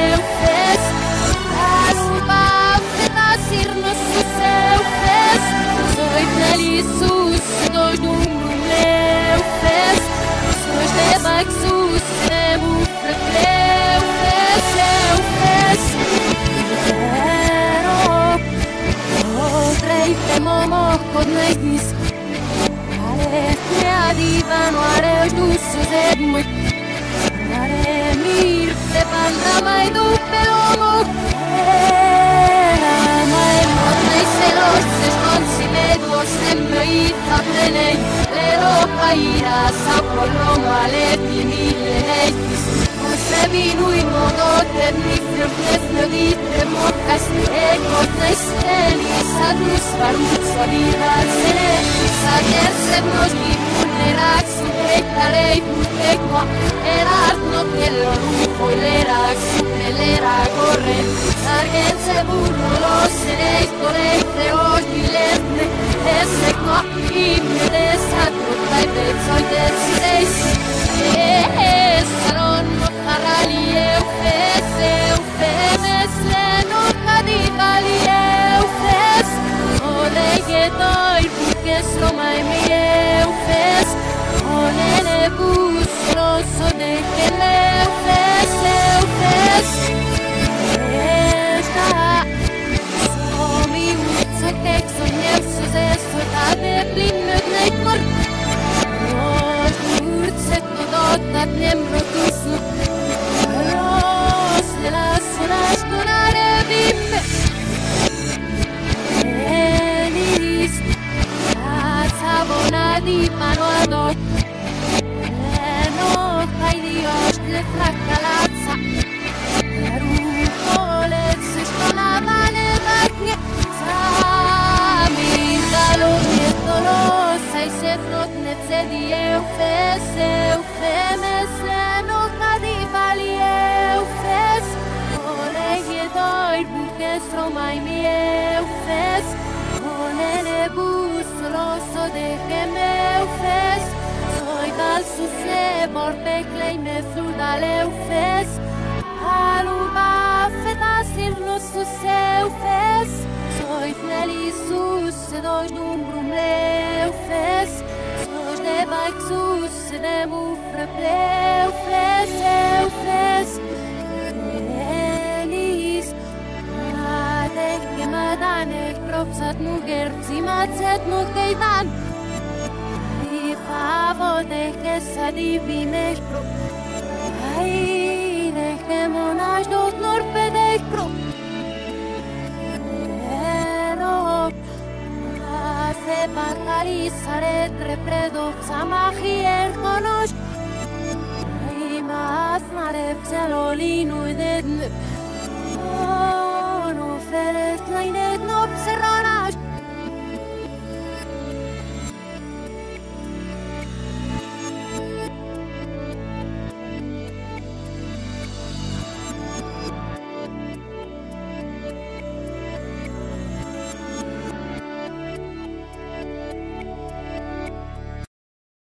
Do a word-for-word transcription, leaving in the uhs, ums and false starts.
meu fez. Aruba fedasir no seu fez. Soy feliz sus dois no meu fez. Sois de baxus temu freu fez eu fez. Pero otrei temo kod neis. Ale ne adivano areos dusus et muy. Are mir te panda mai du pelomo. Era mai motnei celos esconsiledos sempre itatnei. Lero caira sa poloma leti mille leitis. Se vinui modotet mi frefnefne ditre mocas. E cotnei stelis adus varut solidas sene. Sa terset nos mi vulnerax suprectarei putequa. Erat no quello rupo l'erax supelera corre. Sargense burro los seneis corei treos dilerne. Esse qua imne desatro tai pezoi del seis. E saron no carali eu fez, eu fez. Leno cadivali eu fez. Olei que doi porque somai mi eu fez. Olene bus rosso de que eu fez, eu fez. Esta somi utso que sonhei sucesso da deplinut neikor. Nos urtset dodot nemrotusu. Los de las horas con arebim. Enis atzabona di mano adot. Leno kai dios le fracalazza. Rucolet se stonavane vagne. Sami dalo nieto sei se frotnet se di eu fez, eu femes. Leno cadivali eu fez. Olei doi buques romai mi eu fez. Olene bus rosso de que meu fez. Soy dal su se morte clay me sudal eu fez. Aluba fedasir no su seu fez. Soy feliz sus dois numbrum leu fez. Sois de baxus de mufre pleu fez eu fez. Enis adek que madanek propsat nuger zimatzet nukeidan. I favo de que sadivi mespro. Ai de que monash dot norpedek pro. Se parcarisare trepredo samahier konosh. Imas narep celolinu idedne. No feret laine